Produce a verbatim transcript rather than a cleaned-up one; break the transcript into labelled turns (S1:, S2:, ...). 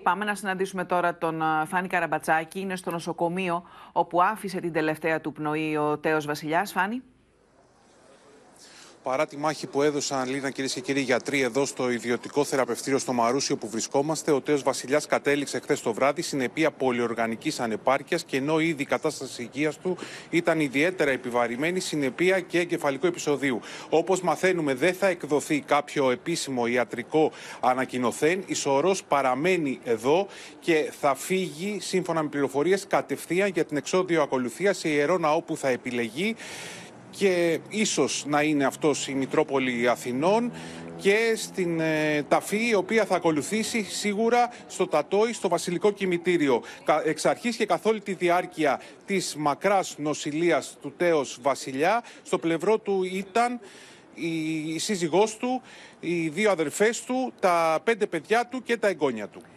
S1: Πάμε να συναντήσουμε τώρα τον α, Φάνη Καραμπατσάκη. Είναι στο νοσοκομείο όπου άφησε την τελευταία του πνοή ο Τέος Βασιλιάς. Φάνη.
S2: Παρά τη μάχη που έδωσαν, Λίνα, κυρίες και κύριοι γιατροί, εδώ στο ιδιωτικό θεραπευτήριο στο Μαρούσιο που βρισκόμαστε, ο Τέος Βασιλιάς κατέληξε χθες το βράδυ συνεπία πολυοργανικής ανεπάρκειας και ενώ ήδη η κατάσταση υγείας του ήταν ιδιαίτερα επιβαρημένη, συνεπία και εγκεφαλικού επεισοδίου. Όπως μαθαίνουμε, δεν θα εκδοθεί κάποιο επίσημο ιατρικό ανακοινωθέν. Η σωρός παραμένει εδώ και θα φύγει, σύμφωνα με πληροφορίες, κατευθείαν για την εξόδιο ακολουθία σε Ιερό Ναό που θα επιλεγεί. Και ίσως να είναι αυτός η Μητρόπολη Αθηνών και στην ε, ταφή η οποία θα ακολουθήσει σίγουρα στο Τατόι, στο Βασιλικό Κημητήριο. Εξ αρχής και καθ' όλη τη διάρκεια της μακράς νοσηλείας του Τέος Βασιλιά, στο πλευρό του ήταν η σύζυγός του, οι δύο αδερφές του, τα πέντε παιδιά του και τα εγγόνια του.